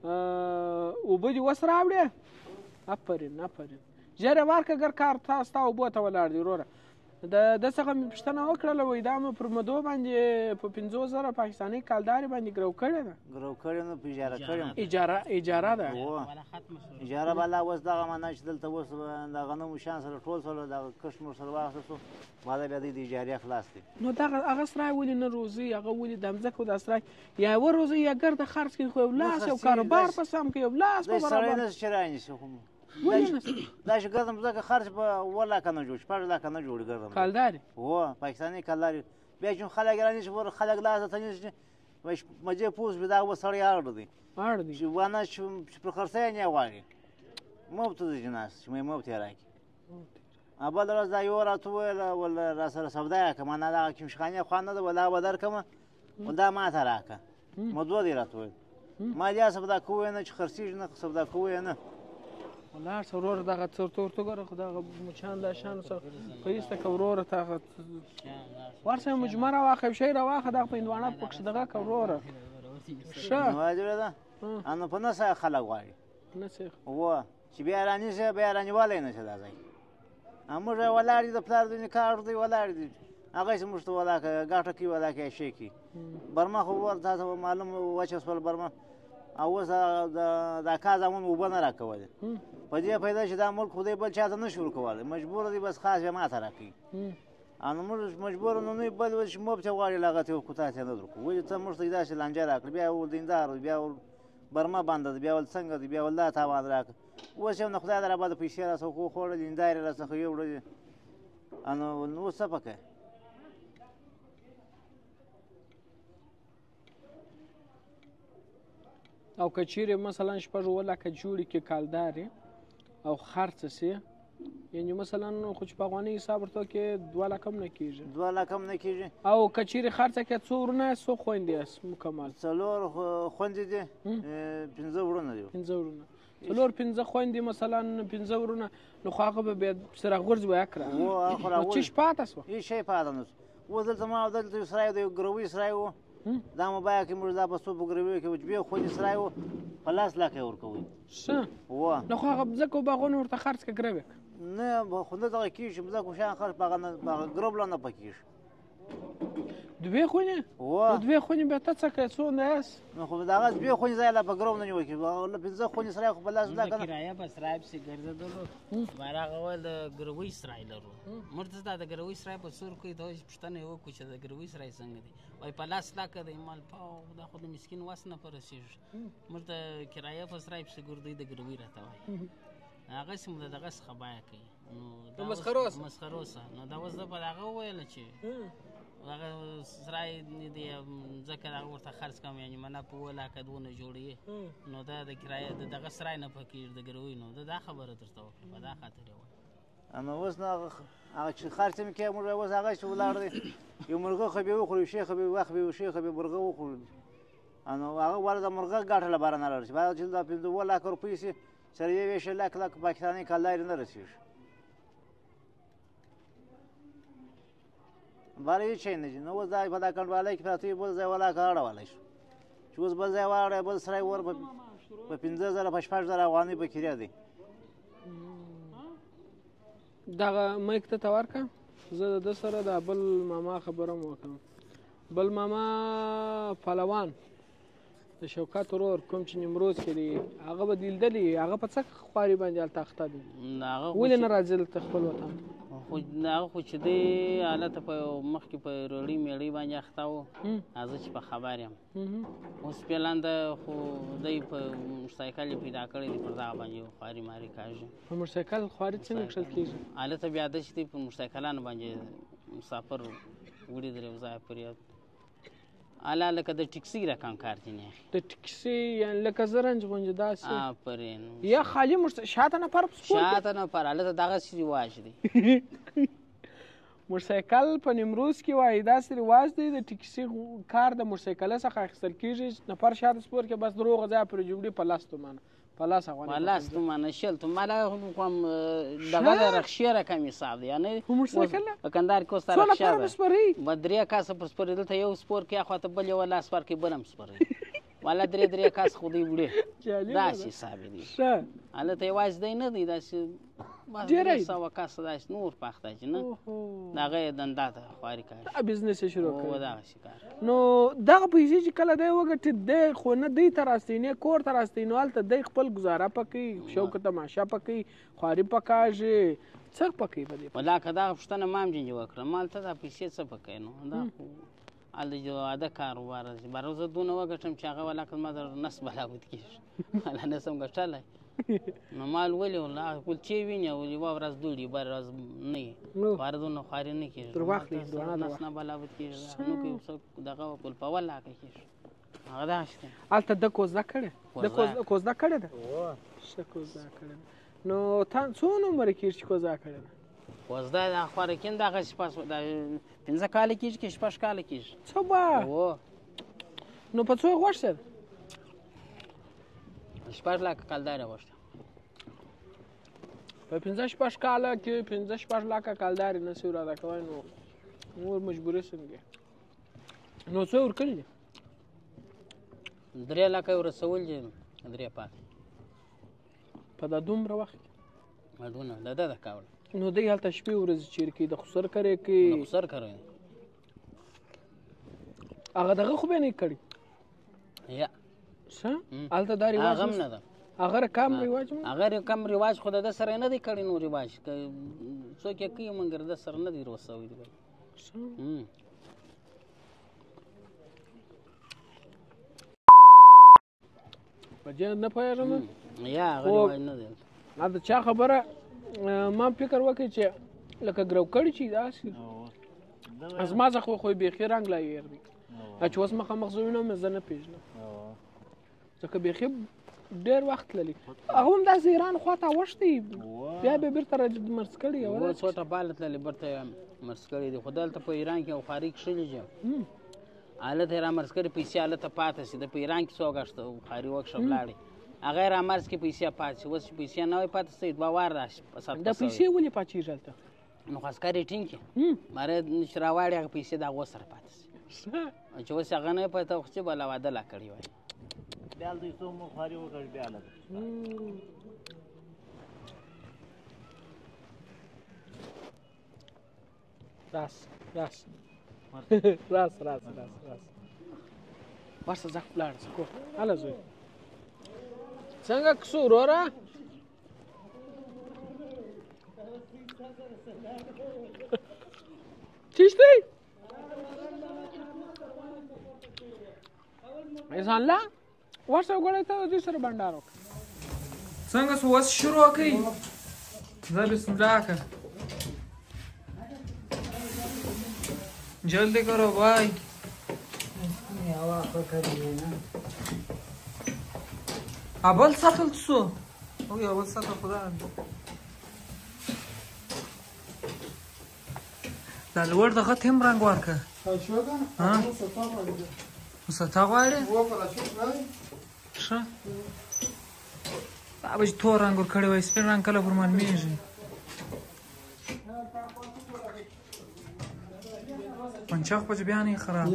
اوبه دې اوس راوړې؟ افرین افرین ژر یې ورکړه ګر کار تا ستا اوبو ته ولاړ دی وروره. د ده څخه مې پوښتنه وکړله وایي دا مې پر مدو باندې په پنځو زره پاکستاني کالدارې باندې ګرو کړې ده. ګرو کړې نو په اجاره کړې یم. اجاره اجاره ده. اجاره به لا اوس دغه معنا چې دلته اوس د غنمو شان سره ټول سره دغه کښت مو سره واخیسته شو بعد بیا دوی د اجارې خلاص دي. نو دغه هغه سرای ولې نه روزي؟ هغه ولې د مځکو دا سرای یا وروزي یا ګرده خرڅ کړي خو یو لاس یو کاروبار په سم کې یو لاس په برابر سړی نشي چې رانیسي خو دا چې ګردم ځکه خرڅ په اووه لاکه نه جوړ شپږ لاکه نه جوړي ګردم کالدارې هو پاکستاني کالدارې بیا چې خلک رانیسي ور خلک لاس ته نیسي مجې پوس بې دا اوس سړی اړ دی اړ دی چې ونه چې پر خرڅه یې نه غواړي مفت دی جناس چې مې مفت یې راکړي بل ورځ دا یو راته وویل ولا را سره سودا یې کړه ما دغه کیمشخانې خوا نه ده ولا به درکړمه ول دا ماته راکړه مدو دې راته ویل ما بیا سودا کوی نه چې خرڅېږي نه سودا کوی نه ولاړ شه وروره دغه څورته ورته ګوره خو دغه مچان دا شیانو سره په ایسته که وروره ته هغه ورسه مجمه راواخه یو شی راواخه دغه په هندوانه پکښې دغه که وروره ښه واجبه ده نو په نسه خلک غواړي نسه هو چې بیا رانیسي بیا رانیوالی نه شي دا ځای موږ ولاړ دي د پلار د نکاح دی ولاړ دي هغه چې موږ ته ولا که ګاټه کوي ولا که شی کوي برما خو ورته معلوم وچه شول برما او اوس دا کا زمون اوبه نه راکولې په دې پیدا چې دا ملک خدای بل چاته نه شروع کولی مجبور دی بس خاص ما ته راکوي نو موږ مجبور نه نه بل چې مفت غواړي لاغه ته کوتا ته نه درکو ولې ته موږ ته داسې لانجه راکړه بیا ول دیندار بیا ول برما باندې بیا ول څنګه دی بیا ول لا تاوان راکړه اوس یو نه خدای در باندې پیسې راسو خو خوړل دیندار راسو یو وړي انو نو څه پکې او که چیرې مثلا شپږ اووه لکه جوړې کړي کالدارې او خرڅه سي یعنې مثلا خو چې په افغاني حساب ورته کې دوه لکه هم نه کېږي دوه لکه هم نه کېږي او که چیرې خرڅه کړې څو وروڼه یې څو خویندې یاست مکمل څلور خویندې دي پنځه وروڼه دي پنځه وروڼه څلور پنځه خویندې مثلا پنځه وروڼه نو خو هغه به بیا سره غورځ به یې کړه نو څه شي پاته شوه هېڅ شی پاته نه شو اوس دلته ما دلته یو سرای دی یو ګروي سرای و دا موبایل کې موږ دا په څو په ګروي کې چې بیا خویندې سرای و په لاس لاکه یې ورکوي ښه نو خو هغه ځکه باغونه ورته خرڅ کړه ګروي نه خو نه دغه کېږي مځکو شیان خرڅ په هغه ګروبله نه پکېږي دوې خونې نو دوې خونې بیا ته څه کوې څو نه یاست نو خو د هغه دوې خونې ځای لا په ګروب نه نیول کېږي پنځه خونې سرای خو په لاس موږ د کرایه په سرای پسې ګرځېدلو بهر هغه ویل د ګروۍ سرای لرو موږ ته دا د ګروۍ سرای په څور کوي ته پوښتنه یې وکړو چې د ګروۍ سرای څنګه دی وایي په لاس لاکه دی مال پاو دا خو د مسکین وس نه په رسېږي موږ د کرایه په سرای پسې ګرځوي د ګروۍ راته وایي هغسې مو د دغه څخه بیه کوي نو مسخرو سه نو دا اوس ده په هغه وویله چې هغه سرای دی ځکه هغه ورته خرڅ کوم یعنې منه په اووه لاکه دونه جوړوي نو دا د کرایه د دغه سرای نه پکېږي د ګروۍ نو دا دا خبره درته وکړه په دا خاطر یې وایي نو اوس نو هغه چې خرڅ مې کوي موږ اوس هغه چې ولاړ دی یو مرغه خو به وخورو شی خو به وخت به شی خو به مرغه وخورو نو هغه ور د مرغه ګاټه له باره نه لري باید چې دا پنځه اووه لاکه روپۍ سي سره یې ویشت لاک لاک پاکستاني کالدارې نه رسېږي باره هېڅ شی نه دي نو اوس دا په دا کنډوالۍ کې پراته وي بل ځای ولاکه اړولی شو چې اوس بل ځای واړی بل سړی ور په پنځه زره په شپږ زره افغانۍ په کریا دی دغه میک ته ته ورکړه زه د ده سره د بل ماما خبره م وکړم بل ماما پهلوان د شوکت ورور کوم چې نیمروز کې دی هغه به دې لیدلي هغه په څه خواري باندې هلته اخته دی ولې نه راځي دلته خپل وطن خو هغه خو چې دی هلته په مخکې په رړۍ میړۍ باندې اخته و زه چې په خبر یم اوس پیلنده خو دی په موټرسایکل یې پیدا کړی دی پر دغه باندې خواري ماري کاږي په موټرسایکل خواري څنګه کښل کېږي هلته بیا ده چې دی په موټرسایکلانو باندې مسافر وړي درې یو ځای پورې الا لکه د ټیکسي رقم کار دی نه د ټیکسي یعنې لکه زرنج غوندې داسې آفرین یا خالي شاته نفر په سپور شاته نفر هلته دغسې رواج دی موټرسایکل په نیمروز کې وایي داسې رواج دی د ټیکسي کار د موټرسایکله څخه اخیستل کېږي نفر شاته سپور کې بس دروغه ځای پورې جوړي په لاس تومانه په لاس افغانۍ په لاس تومانه شل تومانه کوم دغه د رخشې رقم حساب دی یعنې په موټرسایکل په کندهار کې اوس ته څو رخشه نفر به سپرئ به درې کسه پر سپرېدل ته یو سپور کې اخوا ته بل یو لاس ورکوي بل هم سپروي والا درې درې کس خو دی وړي داسې حساب دي هلته یوازې دی نه دی داسې درې سوه کس داسې نور پخته چې نه د هغه یې دنده ته خواري کوي بزنس یې شروع کړی دغسې کار نو دغه پیسې چې کله دی وګټي دی خو نه دی ته راستوي نه کور ته راستوي نو هلته دی خپل ګزاره پکوي شوق تماشا پکوي خواري پکاږي څه پکوي په دې ولا که دغه پوښتنه ما هم جنجې وکړه ما هلته دا پیسې څه پکوي نو دا خو هلته جو عاده کاروبار دی باره زه دونه وګټم چې هغه ولا که ما در نس بلاوت کېږي ولا نس هم ګټلی نو مال ولې ولا کلچې ویني او یوه ورځ دوړي بله ورځ نه وي خواره دونه خواري نه کېږي نس نه بلاوت کېږي نو که څوک دغه کلپول لاکه کېږي هغه داسې دی هلته ده کوزده کړې کوزده کړې ده ښه کوزده کړې ده نو تا څونه عمر کېږي چې کوزده کړې ده کوزده د خوارکین دغسې پس پنځه کاله کېږي که شپږ کاله کېږي څه به نو په څو یې غوښتې ده شپږ لاکه کلدار یې غوښته په پنځه شپږ کاله کې پنځه شپږ لاکه کلدار یې نسي وراده کوی نو نور مجبوري څنګه نو څو یې ورکړي دي درې لاکه یې ورسول دي درې پاتې په دا دومره وخت کې اډونه د ده ده کوله نو دی هلته شپې ورځې چیرې کوي د خسر کرې کوي د خسر کرې هغه دغه خو به نه یې کړي یا څه هلته دا رواج هغه هم نه ده هغه کم رواج هغه کم رواج خو د ده سره نه دی کړی نو رواج که څوک یې کوي مګر د سره نه دی روسوي دی په دې نه پوهېږم یا هغه رواج نه دی دا د چا خبره ما فکر وکړ چې لکه ګرو کړي چې داسې زما څخه خو یې بیخي رنګ لا یې دی چې اوس مخامخ زه وینم زه نه پېژنم ځکه بیخي ډېر وخت تللی هغه هم داسې ایران خواته اوښتی بیا به یې بېرته مرس کړي و څو ټپاله تللی بېرته یې مرس کړي دي خو دلته په ایران کې یو خواري کښلي چې هلته یې رامرس کړي پیسې هلته پاته شي د په ایران کې څو ګټه خواري وکښه ولاړې هغه یې رامرس کړي پیسې پاتې شي اوس چې پیسې نه وای پاتې شوي دوه وار راشي دا پیسې ولې پاتېږي هلته نو خو عسکر یې ټینګ کړي ماره چې راواړي هغه پیسې د هغو سره پاتې شي چې اوس هغه نه وای پاتې خو چې بله واده لا کړې وای بیا هلته یې څو مو خواري وکړي بیا هلته راس راس راس راس راس راس ورشه ځه ولاړه شه کور هله زوی څنګه کسو وروره چیشتی احسان الله ورشه وګورئ ته د دوی سره بنډار وکړه څنګه سو اوس شروع کړئ زه بسم الله کړه जल्दी करो भाई अबल सातल सो ओके अबल सातल खुदा دا لور دغه تیم رنگ ورکه ها وستا غواړي ښه دا به تو رنگ ور کړی وای سپین رنگ کله پر من میږي پنچاخ په بیان یې خراب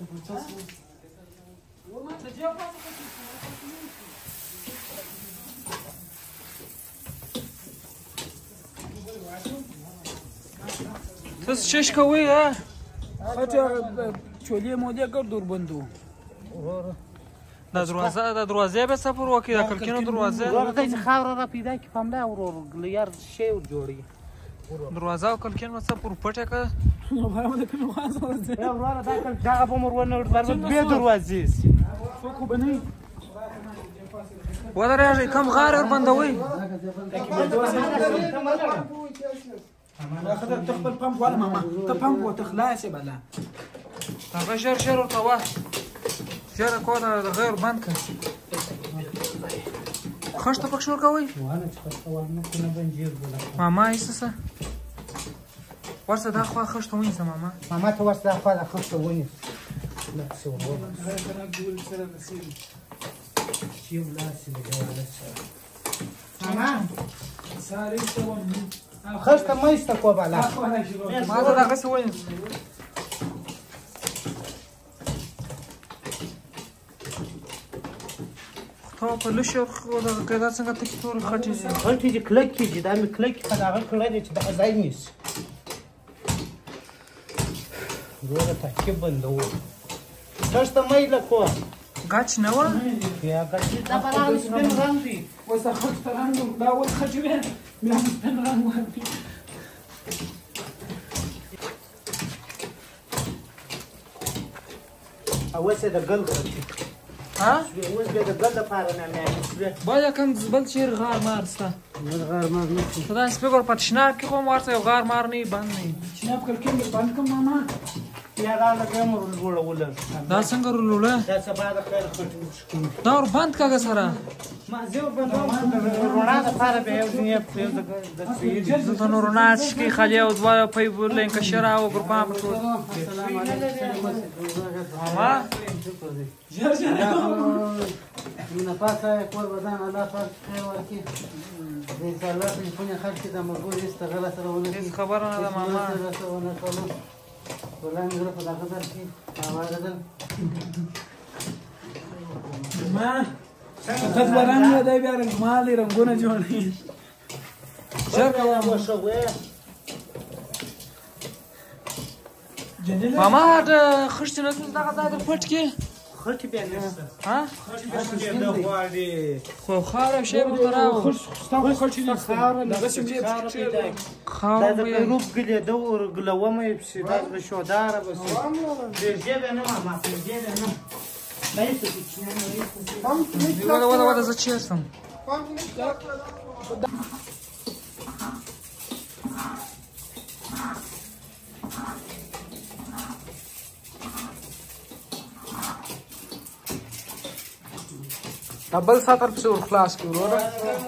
تاسو چش کوئ ها خاطر چولی مودی کر دور بندو دا دروازه دا دروازه به سفر وکي دا کلکینو دروازه ورته چې خاور را پیدا کی پملا ورور ګلیر شی جوړي دروازه او کلکینو سفر پټه کا نو باندې کوم واسه یا ورور دا کل دا په مور ونه ورته به دروازې څوک بنئ ودرېږئ کم غار ور بندوي خدای تخبل پمپ ولا ماما ته پمپ وتخلاص بلا هغه شر شر ورته وا شر کو دا غیر بند کړ خشته پکښ ورکوي وانا چې خشته وانه کنه بنجیر بولا ماما ایسه ورسه دا خوا خشته ونیسه ماما ماما ته ورسه دا خوا دا خشته ونیسه لا څه وره راځه ګول سره نصیب چې ولاسي د جواله سره ماما ساري څه ونه خشته مېسته کو بالا ما دا دغه څه ونیسه ته په لشو دغه کې دا څنګه تکې تورې خټې دي خټې دي کلکې دي دا مې کلکې په دغه کړی دی چې دغه ځای نیسي ګوره ترکیب بندوو کښ ته میله کوه ګچ نه وه یا ګچ دا په رنګ سپین رنګ دی اوس دا خټ ته رنګ دا اوس خټې وې بیا هم سپین رنګ ورکړي اوس یې د ګل خټې ها اوس بیا د ګل دپاره مې میانې شوې باید کوم بل چیر غار مار سته بل غار مار نه شي خو دا سپیکر په تشناب کې خو هم ورته یو غار مار نه بند نه تشناب کړکۍ مې بند کړم ماما یا دا لږ مې ورولوله دا څنګه ورولوله دا سبا د خیر خټې وشکوم دا ور بند کاږه سره ما زه وربندوم رڼا دپاره بیا یو ځینې یو د دلته نو رڼا څښي خالي او دوه پۍ لینکشر او ګروپان په ټول ماما من پاسه کور بدن الله پاک خیر ورکړي د انشاءالله په خونې خلک د ملګرو هېڅ غله سره ونه کړي هېڅ خبره نه ده ماما سره ونه کړو ټولان غره په دغه در کې آوازه ده ما خط برنګ نه دی بیا رنګمالې رنګونه جوړوي ژر کوه ماما د خښتې نه دغه ځای در پټ کې خټې بیا نشته ها خټې بیا غواړي خو خاوره شی به ته راوړو ستا خو خټې دي خاوره دغسې خاوره دا د روب ګلېده ورګلومه یې پسې دا د شوداره به سي پرېږدې بیا نه ماما پرېږدې بیا نه وده وده وده زه چیرسم بل ساتر پسې ور خلاص کړي وروره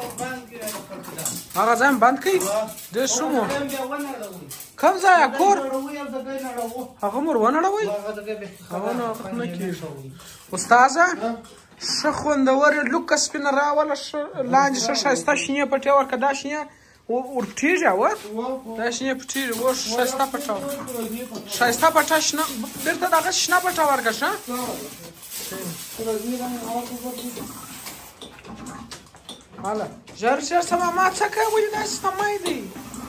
هغه ځای بند کړي ډېر ښه مو کوم ځای کور هغه مو ور ونړوئ هغه نه نه کېږي استاذه ښه خوندور لوکه سپینه راوله لاندې ښه ښایسته شینې پټې ورکړه دا شینې ور پټېږي اوه دا شینې پټېږي اوس ښایسته پټه ښایسته پټه شنه بېرته دغه شنه پټه ورکړه ښه هله ژر ژر شه ماما څه کوې ولې داسې تمی دی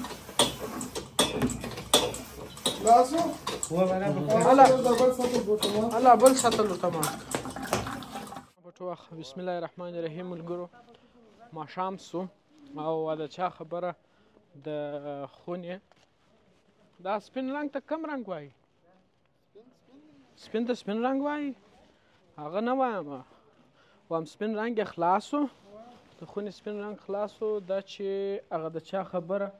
هله بل ساتلو تمام پټ وخت بسم الله الرحمن الرحیم ملګرو ماښام سو او د چا خبره د خونې دا سپین رنګ ته کم رنګ وایي سپین ته سپین رنګ وایي هغه نه وایم وایم سپین رنګ یې خلاص و د خونې سپین رنګ خلاص و دا چې هغه د چا خبره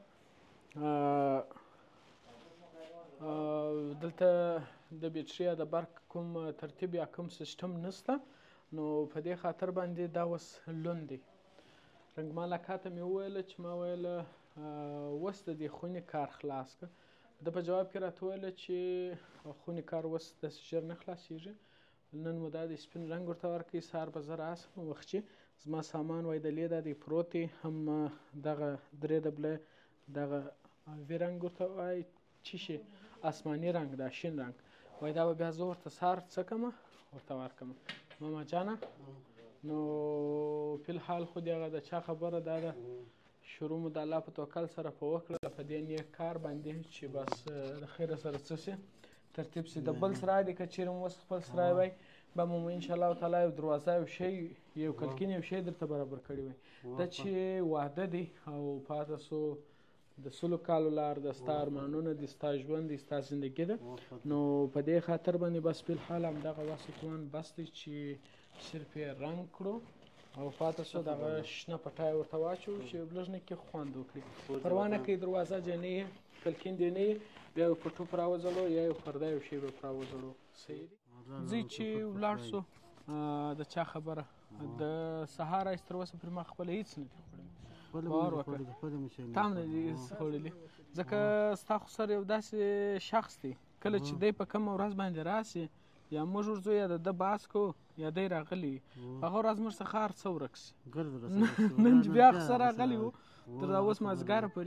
دلته د بیټرۍ یا د برق کوم ترتیب یا کوم سیسټم نشته نو په دې خاطر باندې دا اوس لوند دی رنګمال اکا ته مې وویله چې ما ویله اوس د دې خونې کار خلاص کړه ده په جواب کې راته ویله چې خونې کار اوس داسې ژر نه خلاصېږي نن مو دا د سپین رنګ ورته ورکوي سهار به زه راسم وخت چې زما سامان وایي د لې دا دی پروت دی هم دغه درې ډبله دغه وي رنګ ورته وایي چې شي آسماني رنګ دا شین رنګ وایي دا به بیا زه ورته سهار څه کړمه ورته ورکړم ماما جانه نو فلحال خو د هغه د چا خبره دا ده شروع مو د الله په توکل سره په وکړه په دې نیک کار باندې چې بس د خیره سره څه شي ترتیب شي د بل سرای دی که چیرې مو اوس خپل سرای وای به مو انشاءالله تعالی یو دروازه یو شی یو کلکین یو شی درته برابر کړی وای دا چې واده دی او پاته سو د سلو کالو لار د ستا ارمانونه دي ستا ژوند دی ستا زندګي ده نو په دې خاطر باندې بس فلحال همدغه واسه توان بس دی چې صرف یې رنګ کړو او پاته سو دغه شنه پټای ورته واچو چې لږ نه کې خوند وکړي پروا نه کوي دروازه جنې کلکین دی نه بیا یو پټوپ راوځلو یا یو پرده یو شی به راوځلو صحیح دی ځي چې ولاړ سو د چا خبره د سهار راهیسې تر اوسه پرې ما خپله هېڅ نه دي خوړلي باور وکړه تا هم نه دي خوړلي ځکه ستا خو سره یو داسې شخص دی کله چې دی په کومه ورځ باندې راسي یا موږ ورځو یا د ده بحث کوو یا دی راغلی هغه ورځ موږ څخه هر څه ورک سي نن چې بیا خو سره راغلی وو تر دا اوس مازدیګره پورې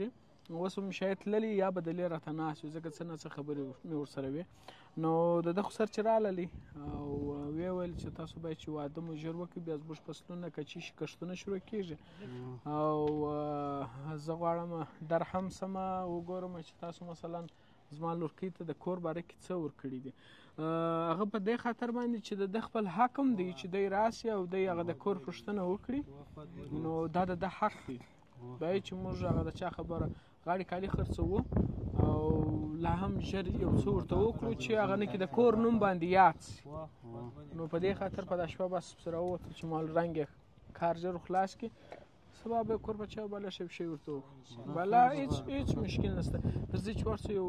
اوس هم شاید تللي یا به دلې راته ناست وي ځکه څه نه څه خبرې مې ورسره وې. نو د ده خو سر چې راغللي او ویې ویل چې تاسو باید چې واده مو ژر وکړئ بیا زموږ فصلونه کچي شي کښتونه شروع کېږي او زه غواړم در هم سمه وګورم چې تاسو مثلا زما لورکۍ ته د کور باره کې څه ورکړي دي. هغه په دې خاطر باندې چې د ده خپل حق هم دی چې دی راسي او دی هغه د کور پوښتنه وکړي نو دا د ده حق دی. باید چې موږ هغه د چا خبره غاړې کالي خرڅوو او لا هم ژر یو څه ورته وکړو چې هغه نه کې د کور نوم باندې یاد شي. نو په دې خاطر په دا شپه بس پسې راووتل چې مال رنګ یې کار ژر خلاص کړي سبا به کور په چا بالا شی شی ورته وکړو بالا هېڅ هېڅ مشکل نشته. راځئ چې ورسو یو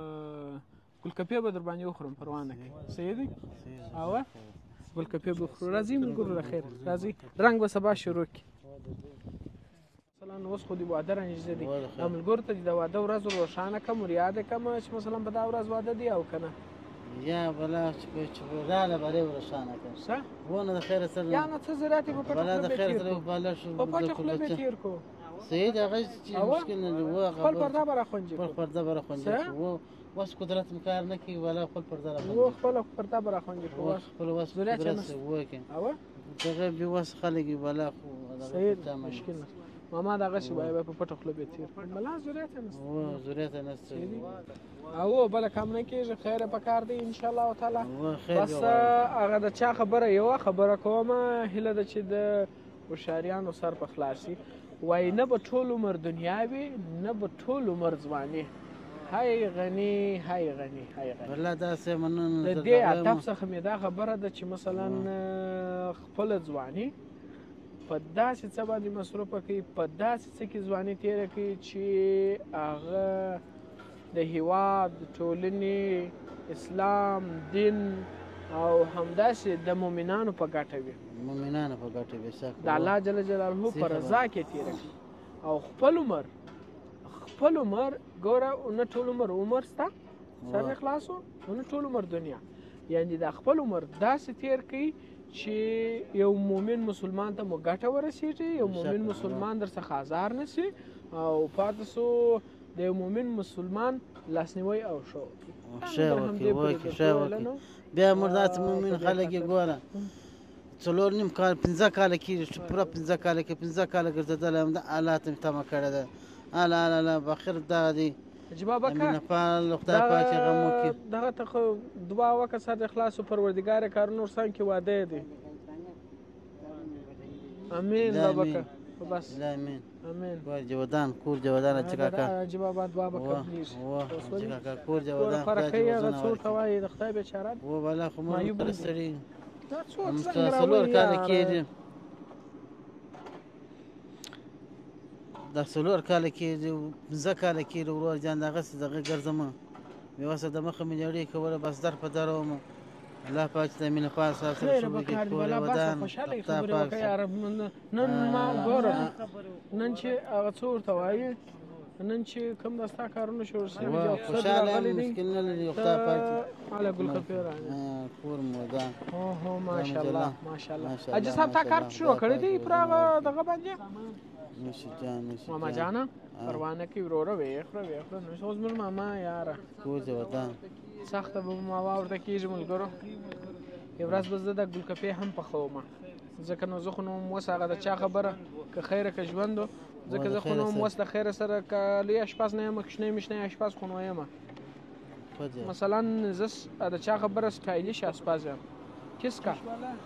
ګلکپې به در باندې وخورم پروا نه کوي. صحیح دی؟ اوه ګلکپې به وخورو. راځئ ملګرو د خیر راځئ رنګ به سبا شروع کړي. مثلا اوس خو د واده رانږدې دی دا ملګرو ته د واده ورځ روښانه کړم ور یاده کړم چې مثلا په دا ورځ واده دی او که نه یا بلا چې راغله به دې روښانه کړم څه ونه د خیره سره یا نه څه ضرورت یې په پټه بلا د خیره سره بالا شو په پټه خوله به تېر کړو. صحیح دی هغه چې مشکل نه دی خپل پرده به راخونجې خپل پرده به راخونجې اوس قدرت م کار نه کوي ولا خپل پرده راخونجې و خپله پرده به راخونجې کړو خپل وس قدرت وکړي اوه دغه بې وس خلک یې بلا خو صحیح مشکل نه ماما دغسې وایي په پټه خوله به تېر کړم بلا ضرورت یې نشته ضرورت یې نشته او بله کم نه کېږي خیره په کار دی انشاءالله تعالی. بس هغه د چا خبره یوه خبره کومه هیله ده چې د هوښیاریانو سر په خلاص شي وایي نه به ټول عمر دنیا وي نه به ټول عمر ځواني. های غني های غني های غني والله داسې مننه د دې هدف څخه مې دا خبره ده چې مثلا خپله ځواني په داسې څه باندې مصروفه کړي په داسې څه کې ځواني تېره کړي چې هغه د هېواد د ټولنې اسلام دین او همداسې د مؤمنانو په ګټه وي مؤمنانو په ګټه وي د الله جل جلاله په رضا کې تېره کړي او خپل عمر خپل عمر ګوره نه ټول عمر عمر سته سر خلاصو نه ټول عمر دنیا یعنې دا خپل عمر داسې تېر کړي چې یو مؤمن مسلمان ته مو ګټه ورسېږي یو مؤمن مسلمان در څخه ازار نه شي او پاتې سو د یو مؤمن مسلمان لاسنیوی او ښه وکړي ښه وکړي وکړي ښه وکړي. بیا موږ داسې مؤمن خلک یې ګوره څلور نیم کال پنځه کاله کېږي چې پوره پنځه کاله کې پنځه کاله ګرځېدلی همدا الله ته مې تمه کړې ده الله الله الله بخیر دغه دی جواب مینه پال خدای پاک یې غم وکړي. دغه ته خو دعا وکړه سر دې خلاص و پروردګار کارونه ورسان کې واده دی امین بابکه بس امین امین وای جوادان کور جوادان چې کاکا جواب دعا وکړه پلیز چې کاکا کور جوادان فرقې هغه څور توای د خدای بیچاره و والا خو مې پرستړي دا څوک څلور کاله کېږي دا څلور کاله کېږي پنځه کاله کېږي ورور جان دغسې دغه ګرځم مې وسه د مخه مې جوړې کوله بس در په در وم الله پاک ته مینه پال سره سره شروع کړي کور ودان خدای پاک نن ما ګوره نن چې هغه څه ورته وایي نن چې کوم د ستا کارونه شروع شوي دي او خوشحاله یم مشکل نه لري خدای پاک هله ګلکپې رانه کور مو ودان هو هو ماشاءالله ماشاءالله حاجي صاحب تا کار شروع کړی دی پر هغه دغه باندې نشي جان نشي ماما جانه پروا نه کوي وروره ویخره ویخره نو اوس زموږ ماما یاره کور دې ودان سخته به ماما ورته کېږي ملګرو یو ورځ به زه د ګلکپې هم پخوم ځکه نو زه خو نو هم اوس هغه د چا خبره که خیره که ژوند و ځکه زه خو نو هم اوس د خیره سره که لوی اشپز نه یم کوچنی مشنی اشپز خو نو یم مثلا زه د چا خبره سټایلیش اشپز یم کس کا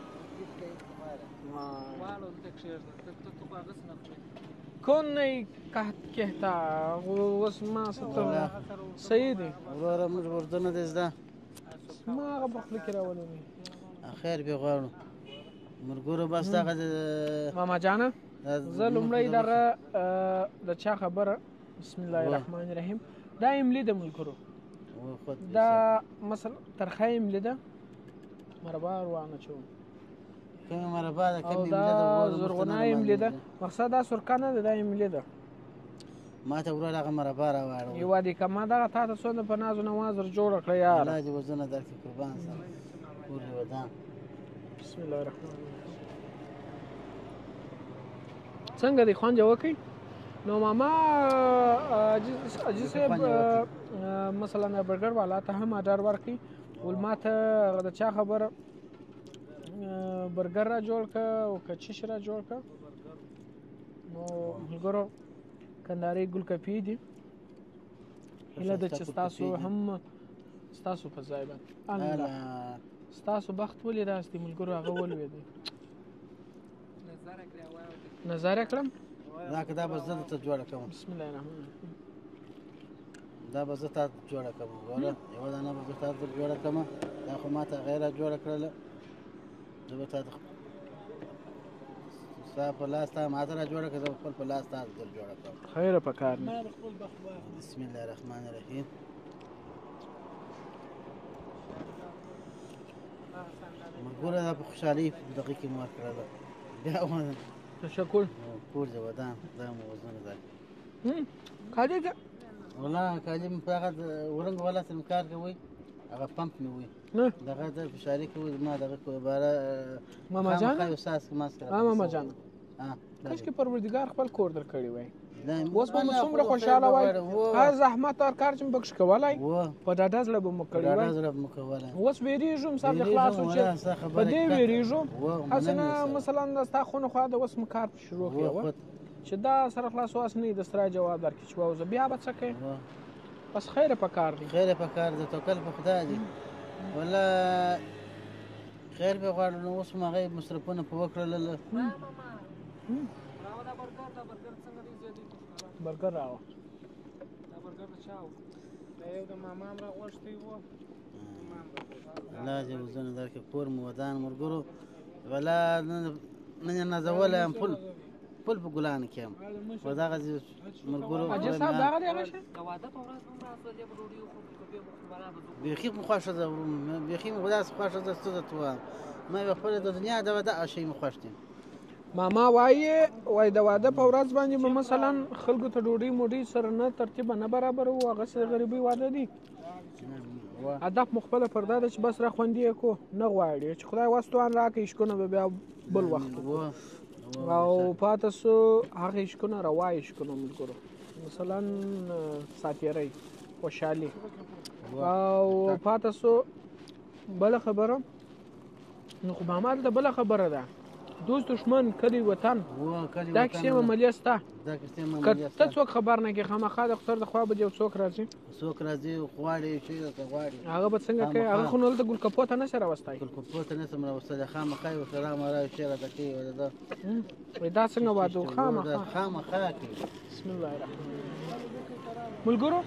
کون نہیں کہتا اوس ما ستو صحیح دی وروره موږ وردونه دې زده ما هغه په خوله کې راولې خیر به غواړو مرګورو بس دغه ماما جانه زه لومړی دغه د چا خبره بسم الله الرحمن الرحیم دا املی ده ملګرو دا مثلا ترخه املی ده مربا روانه چوم کومه مربا ده کومه املی ده دا زرغونه املی ده مقصد دا سرکه نه ده دا املی ده ما ته وروره هغه مربا راواړه یوه دې که ما دغه تا ته څونه په ناز و نواز ور جوړه کړه یاره الله دې وزونه درکړي قربان سره کور دې ودان بسم الله الرحمن الرحیم څنګه دی خوند وکړي نو ماما اجي صاحب مثلا برګر والا ته هم آرډر ورکړي ول ما ته د چا خبره برګر را جوړ کړه او که چیش را جوړ کړه نو ملګرو کندهاري ګلکپي دي هیله ده چې ستاسو هم ستاسو په ځای باندې الله ستاسو بخت ولې داسې دي ملګرو هغه ولوېدی نظاره کړم دا که دا به زه درته جوړه کوم بسم الله الرحمن الرحیم دا به زه تا جوړه کوم ګوره یوه دانه به زه تا ته جوړه کوم دا خو ما ته هغې را جوړه کړله زه به تا ته ستا په لاس تا ما ته را جوړه کړه زه به خپل په لاس تا در جوړه کوم خیره په کار نه بسم الله الرحمن الرحیم ګوره دا په خوشحالۍ دغې کې مو ورکړله بیا تشکر کور دې ودان دا مو وزنونه دا کالي ده والله کالي مې په هغه ورنګ والا سره کار کوي هغه پمپ مې وي دغه د فشاري کوي ما دغه کوي باره ماما جان خامخا یو ساس ماسک ها ماما جان کاشکې پروردګار خپل کور در کړی وای اوس به مو څومره خوشحاله وای هر زحمت هر کار چې مو پکښې کولی په ډاډه زړه به مو کړی وای اوس ویرېږم سر دې خلاص و چې په دې ویرېږم هسې نه مثلا ستا خونه خوا د اوس مو کار شروع کړی وه چې دا سره خلاص واس نه د سرای جواب درکړي چې واوزه بیا به څه کوې بس خیره په کار دی خیره په کار دی توکل په خدای دی والله خیر به غواړو نو اوس هم هغې مصرفونه په وکړله برګر راوه دا برګر د چا و دا یو د ماما هم راغوښتی و الله دې وزونه درکړي کور مو ودان ملګرو والله نن یې نازولی یم پل پل په ګلانو کې یم خو دغه ملګرو اجي صاحب دغه دی هغه شی بیخي مو خوښه ده بیخي مو داسې خوښه ده څه درته ووایم ما یوه خپله د دنیا دغه دغه شی مو خوښ دی ماما وایي وایي د واده په ورځ باندې به مثلا خلکو ته ډوډۍ موډۍ سره نه ترتیبه نه برابر وو هغسې د غریبۍ واده دي هدف مو خپله پر دا ده چې بس را خوندي یې کو نه غواړي چې خدای وستوان راکړي عشقونه به بیا بل وخت او پاته سو هغه عشقونه روا عشقونه ملګرو مثلا ساتیرۍ خوشحالي او پاته سو بله خبره نو خو ماما دلته بله خبره ده دوست دشمن کلی وطن دا کیسې معاملې سته که ته څوک خبر نه کړې خامخا د خسر د خوا به یو څوک راځي څوک راځي غواړي شي درته غواړي هغه به څنګه کوي هغه خو نو دلته ګلکپو ته نشي راوستی ګلکپو ته نشم راوستلی خامخا یې ورته رغمه را شي راته کوي وایي دا څنګه واده و خامخا خامخا کوي بسم الله الرحمن ملګرو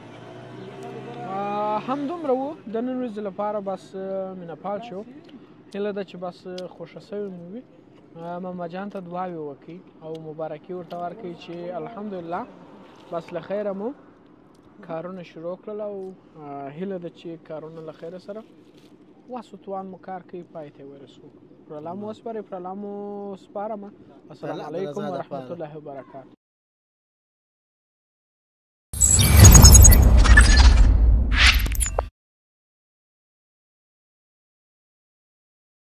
همدومره وو د نن ورځې لپاره بس مینه پال شو هیله ده چې بس خوښه سوې مو وي ماما جان ته دعاوې وکړي او مبارکي ورته ورکړي چې الحمدلله بس له خیره مو کارونه شروع کړل او هیله ده چې کارونه له خیره سره واسو توان مو کار کوي پای ته ورسو پرلا مو سپارې پرلا مو سپارم السلام علیکم ورحمت الله وبرکاته